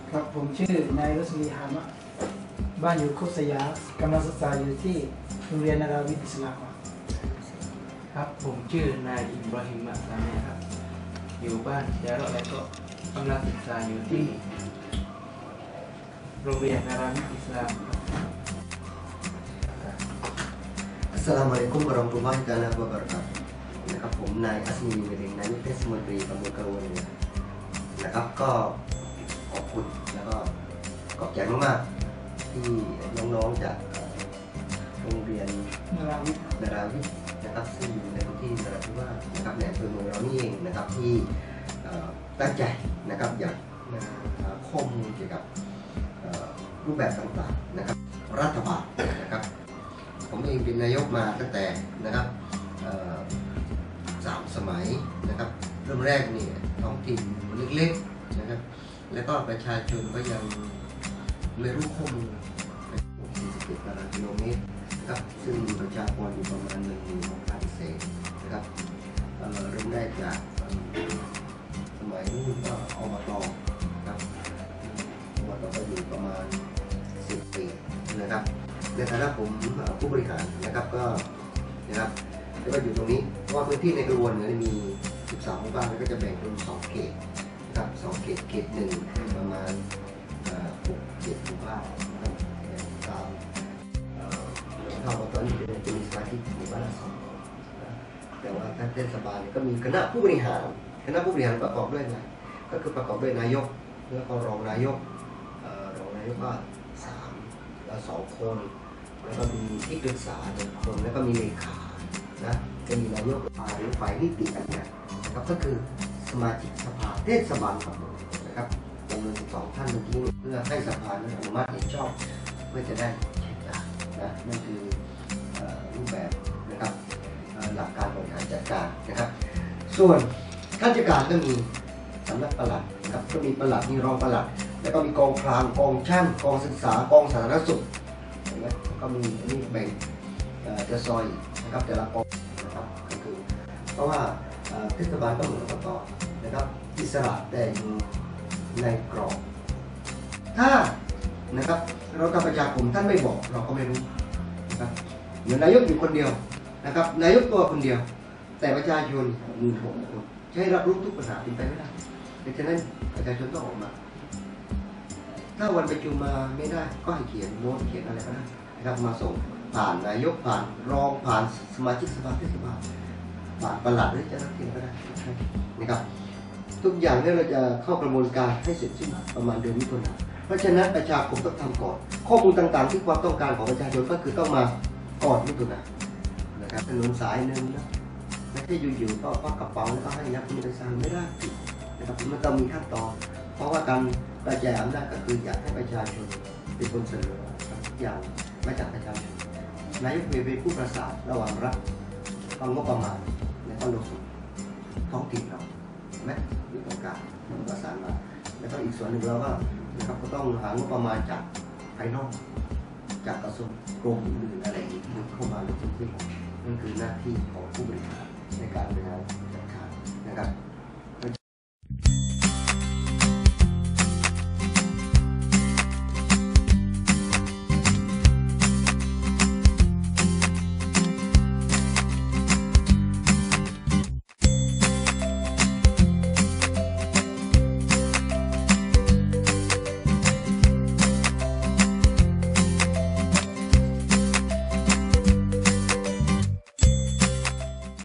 ครับผมชื่อนายรัศมีหามะบ้านอยู่โคกสยามกำลังศึกษาอยู่ที่โรงเรียนนาราวิทย์อิสลามครับผมชื่อนายอิบราฮิม ซาเมครับอยู่บ้านยาระและก็กำลังศึกษาอยู่ที่โรงเรียนนาราวิทย์อิสลาม Assalamualaikum warahmatullahi wabarakatuh นะครับผมนายอัศมีเวริงนายกเทศมนตรีตำบลกระวนนะครับก็ขอบคุณแล้วก็ขอบใจมากๆที่น้องๆจากโรงเรียนนาราวิทย์นะครับซึ่งอยู่ในพื้นที่นราธิวาสนะครับในอำเภอเมืองเรานี่เองนะครับที่ตั้งใจนะครับอยากมาหาข้อมูลเกี่ยวกับรูปแบบต่างๆนะครับรัฐบาลนะครับผมเองเป็นนายกมาตั้งแต่นะครับ3 สมัยนะครับเริ่มแรกนี่ท้องถิ่นเล็กๆนะครับแล้วก็ประชาชนก็ยังไม่รู้ข้อมูล41 ตารางกิโลเมตรนะครับซึ่งมีประชากรอยู่ประมาณ16,000 เศษนะครับเริ่มแรกจากสมัยนู้นก็อบตนะครับอบตก็อยู่ประมาณ10 ปีนะครับในฐานะผมผู้บริหารนะครับก็นะครับแล้วก็อยู่ตรงนี้เพราะว่าพื้นที่ในกระบวนเนี่ยมี13 หมู่บ้านแล้วก็จะแบ่งเป็น2 เขตนะครับ2 เขตเขต1ประมาณ6-7 หมู่บ้านนะครับตามเข้ามาตอนนี้จะมีสมาชิกหมู่บ้านละ2แต่ว่าท่านเทศบาลก็มีคณะผู้บริหารประกอบด้วยนะก็คือประกอบด้วยนายกแล้วก็รองนายกก็3 แล้ว 2 คนแล้วก็มีที่ปรึกษา1 คนแล้วก็มีเลขานะจะมีนายกฝ่ายนิติบัญญัตินะครับก็คือสมาชิกสภาเทศบาลทั้งหมดนะครับจำนวน12 ท่านเมื่อกี้เพื่อให้สภาอนุมัติเห็นชอบเพื่อจะได้ใช้จ่ายนะนั่นคือรูปแบบนะครับหลักการบริหารจัดการนะครับส่วนข้าราชการก็มีสำนักปลัดนะครับก็มีปลัดมีรองปลัดแล้วก็มีกองพลานกองช่างกองศึกษากองสาธารณสุขก็มีนี่แบ่งจะซอยนะครับแต่ละกองนะครับก็คือเพราะว่าเทศบาลก็เหมือนอบตนะครับอิสระแต่อยู่ในกรอบถ้านะครับเรากับประชาคมท่านไม่บอกเราก็ไม่รู้นะครับเหมือนนายกอยู่คนเดียวนะครับนายกตัวคนเดียวแต่ประชาชน16 คนจะให้รับรู้ทุกปัญหาเป็นไปไม่ได้ดังนั้นประชาชนต้องออกมาถ้าวันประชุมมาไม่ได้ก็ให้เขียนโน้ตเขียนอะไรก็ได้นะครับมาส่งผ่านนายกผ่านรองผ่านสมาชิกสภาเทศบาลผ่านปลัดหรือเจ้าหน้าที่ก็ได้นะครับทุกอย่างนี้เราจะเข้ากระบวนการให้เสร็จสิ้นประมาณเดือนมิถุนายนเพราะฉะนั้นประชาคมต้องทำก่อนข้อมูลต่างๆที่ความต้องการของประชาชนก็คือต้องมาก่อนมิถุนายนนะครับถนนสายหนึ่งนะไม่ใช่อยู่ๆก็ควักกระเป๋าแล้วก็ให้นักมีไปสร้างไม่ได้นะครับมันต้องมีขั้นตอนเพราะว่าการกระจายอำนาจก็คืออยากให้ประชาชนเป็นคนเสนอทุกอย่างมาจากประชาชนนายกเป็นผู้ประสานระหว่างรัฐกับงบประมาณและก็ลงทุนท้องถิ่นเราไหมมีต้องการมันประสานมาแล้วก็อีกส่วนหนึ่งเราก็นะครับก็ต้องหางบประมาณจากภายนอกจากกระทรวงกรมอื่นอะไรที่เข้ามาในพื้นที่นั่นคือหน้าที่ของผู้บริหารในการบริหารจัดการนะครับ